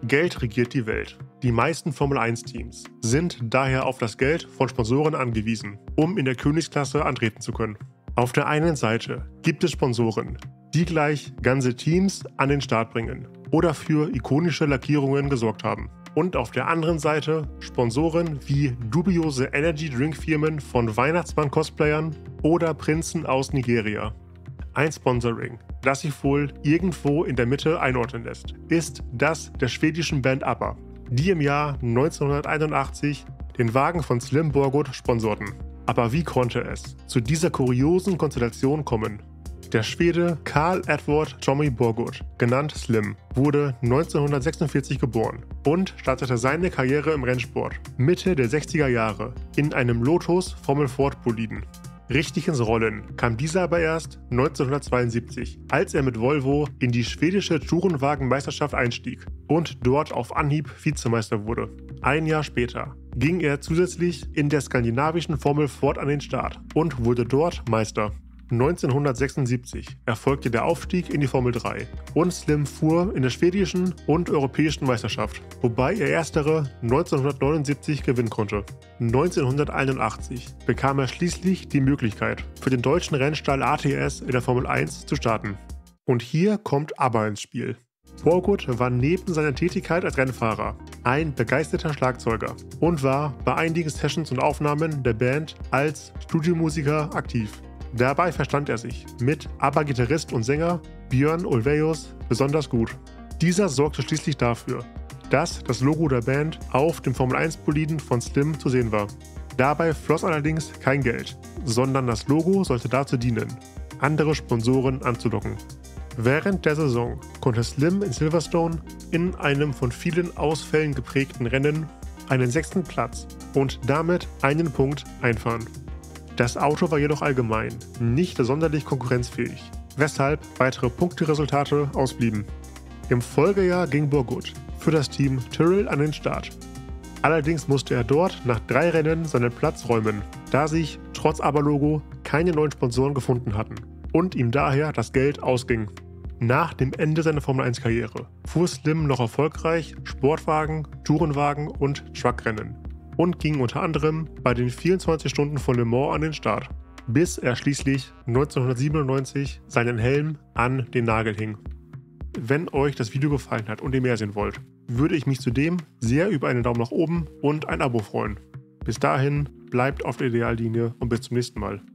Geld regiert die Welt. Die meisten Formel-1-Teams sind daher auf das Geld von Sponsoren angewiesen, um in der Königsklasse antreten zu können. Auf der einen Seite gibt es Sponsoren, die gleich ganze Teams an den Start bringen oder für ikonische Lackierungen gesorgt haben. Und auf der anderen Seite Sponsoren wie dubiose Energy-Drink-Firmen von Weihnachtsmann-Cosplayern oder Prinzen aus Nigeria. Ein Sponsoring, das sich wohl irgendwo in der Mitte einordnen lässt, ist das der schwedischen Band ABBA, die im Jahr 1981 den Wagen von Slim Borgut sponsorten. Aber wie konnte es zu dieser kuriosen Konstellation kommen? Der Schwede Carl Edward Tommy Borgut, genannt Slim, wurde 1946 geboren und startete seine Karriere im Rennsport Mitte der 60er Jahre in einem Lotus Formel Ford Boliden. Richtig ins Rollen kam dieser aber erst 1972, als er mit Volvo in die schwedische Tourenwagenmeisterschaft einstieg und dort auf Anhieb Vizemeister wurde. Ein Jahr später ging er zusätzlich in der skandinavischen Formel Ford an den Start und wurde dort Meister. 1976 erfolgte der Aufstieg in die Formel 3 und Slim fuhr in der schwedischen und europäischen Meisterschaft, wobei er erstere 1979 gewinnen konnte. 1981 bekam er schließlich die Möglichkeit, für den deutschen Rennstall ATS in der Formel 1 zu starten. Und hier kommt ABBA ins Spiel. Borgut war neben seiner Tätigkeit als Rennfahrer ein begeisterter Schlagzeuger und war bei einigen Sessions und Aufnahmen der Band als Studiomusiker aktiv. Dabei verstand er sich mit ABBA-Gitarrist und Sänger Björn Ulvaeus besonders gut. Dieser sorgte schließlich dafür, dass das Logo der Band auf dem Formel-1-Boliden von Slim zu sehen war. Dabei floss allerdings kein Geld, sondern das Logo sollte dazu dienen, andere Sponsoren anzulocken. Während der Saison konnte Slim in Silverstone in einem von vielen Ausfällen geprägten Rennen einen 6. Platz und damit einen Punkt einfahren. Das Auto war jedoch allgemein nicht sonderlich konkurrenzfähig, weshalb weitere Punkteresultate ausblieben. Im Folgejahr ging Borgut für das Team Tyrrell an den Start. Allerdings musste er dort nach 3 Rennen seinen Platz räumen, da sich trotz ABBA-Logo keine neuen Sponsoren gefunden hatten und ihm daher das Geld ausging. Nach dem Ende seiner Formel-1-Karriere fuhr Slim noch erfolgreich Sportwagen, Tourenwagen und Truckrennen und ging unter anderem bei den 24 Stunden von Le Mans an den Start, bis er schließlich 1997 seinen Helm an den Nagel hing. Wenn euch das Video gefallen hat und ihr mehr sehen wollt, würde ich mich zudem sehr über einen Daumen nach oben und ein Abo freuen. Bis dahin, bleibt auf der Ideallinie und bis zum nächsten Mal.